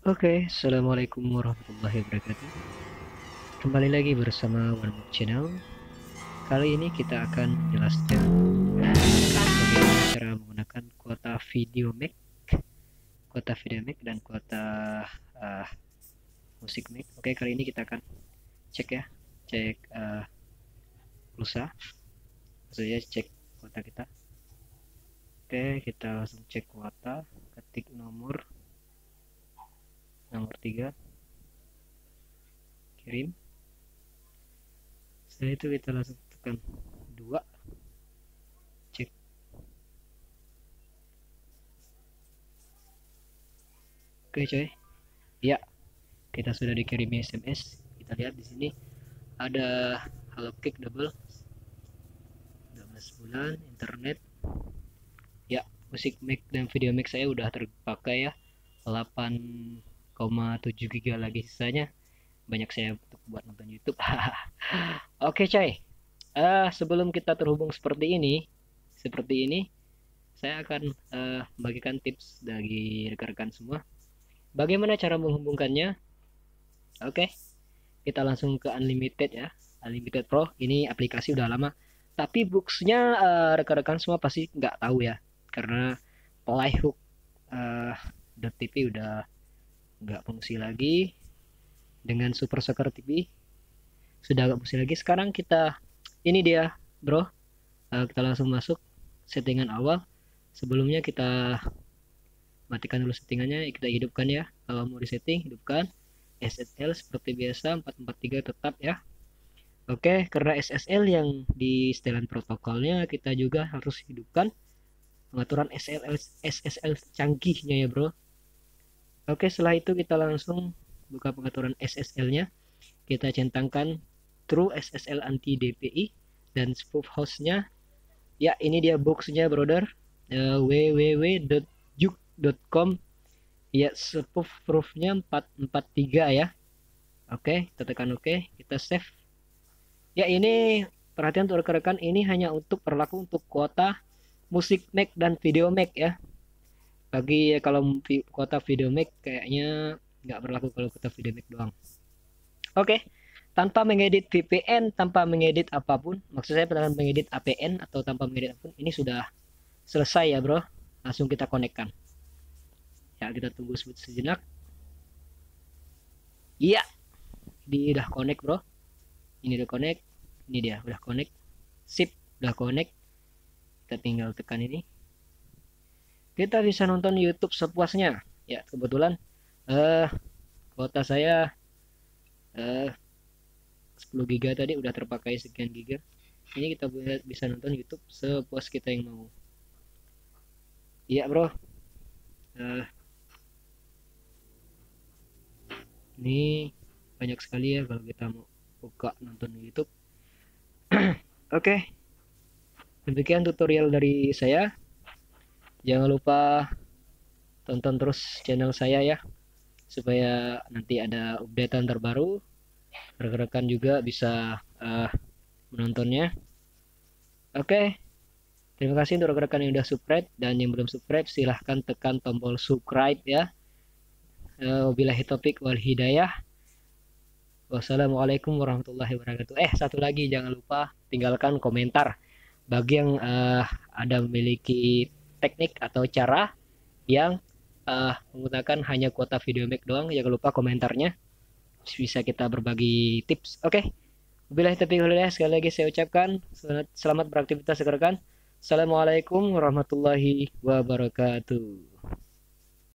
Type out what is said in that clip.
Oke, assalamualaikum warahmatullahi wabarakatuh. Kembali lagi bersama One More Channel. Kali ini kita akan menjelaskan bagaimana cara menggunakan kuota video Mac dan kuota uh, musik Mac. Oke, kali ini kita akan cek pulsa, maksudnya cek kuota kita. Oke, kita langsung cek kuota, ketik nomor 3, kirim. Setelah itu kita langsung tekan 2, cek. Oke coy, ya kita sudah dikirimi SMS. Kita lihat di sini ada Hello Kick double 12 bulan internet. Ya, musik Mac dan video Mac saya udah terpakai ya, 8,7 GB lagi sisanya. Banyak saya untuk buat nonton YouTube. Oke coy, sebelum kita terhubung seperti ini, saya akan bagikan tips bagi rekan-rekan semua. Bagaimana cara menghubungkannya? Oke, kita langsung ke Unlimited ya. Unlimited Pro, ini aplikasi udah lama. Tapi booksnya rekan-rekan semua pasti nggak tahu ya. Karena Playhook .tv udah nggak fungsi lagi. Dengan Super Soccer TV sudah nggak fungsi lagi. Sekarang ini dia bro. Kita langsung masuk settingan awal. Sebelumnya kita matikan dulu settingannya, kita hidupkan ya. Kalau mau disetting, hidupkan SSL seperti biasa 443 tetap ya. Oke, karena SSL yang di setelan protokolnya, kita juga harus hidupkan pengaturan SSL canggihnya ya bro. Oke, setelah itu kita langsung buka pengaturan SSL-nya. Kita centangkan True SSL anti DPI dan spoof hostnya. Ya, ini dia boxnya brother. www.juk.com. Ya, spoof proofnya 443 ya. Oke, kita tekan oke, kita save. Ya, ini perhatian untuk rekan-rekan, ini hanya berlaku untuk kuota musik Mac dan video Mac ya. Bagi kalau kuota video Mac kayaknya nggak berlaku kalau kuota video Mac doang. Oke, tanpa mengedit VPN, tanpa mengedit apapun, maksud saya tanpa mengedit APN atau tanpa mengedit apapun, ini sudah selesai ya bro. Langsung kita konekkan. Ya, kita tunggu sejenak. Iya, ini udah connect bro. Ini udah connect, ini dia udah connect. Sip, udah connect. Kita tinggal tekan ini. Kita bisa nonton YouTube sepuasnya. Ya, kebetulan kuota saya 10 GB tadi udah terpakai sekian giga. Ini kita bisa nonton YouTube sepuas kita yang mau. Iya bro. Ini banyak sekali ya kalau kita mau buka nonton YouTube. Oke, demikian tutorial dari saya. Jangan lupa tonton terus channel saya ya, supaya nanti ada updatean terbaru. Rekan-rekan juga bisa menontonnya. Oke, terima kasih untuk rekan-rekan yang udah subscribe, dan yang belum subscribe silahkan tekan tombol subscribe ya. Wabillahi taufiq wal hidayah. Wassalamualaikum warahmatullahi wabarakatuh. Satu lagi, jangan lupa tinggalkan komentar bagi yang ada memiliki teknik atau cara yang menggunakan hanya kuota video Mac doang. Jangan lupa komentarnya, bisa kita berbagi tips. Oke, wabillahi taufiq wal hidayah. Sekali lagi saya ucapkan selamat beraktivitas rekan-rekan. Assalamualaikum warahmatullahi wabarakatuh.